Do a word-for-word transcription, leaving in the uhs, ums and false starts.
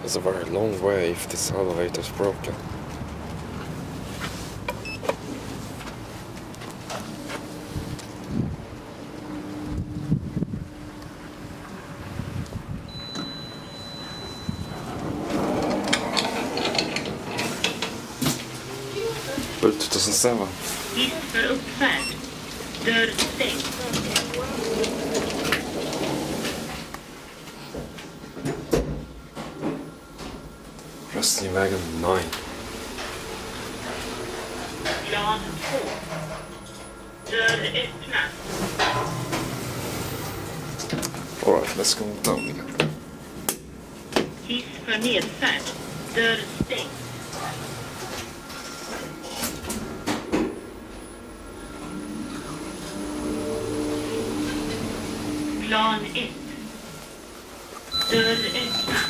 It's a very long way if this elevator is broken. Route two thousand seven. Hiss för uppfärd. Dörr stängd. Röstningsvägen nio. Plan två. Dörr öppnas. Alright, let's go down again. Hiss för nedfärd. Dörr stängd. Plan ett. Dörr öppnas.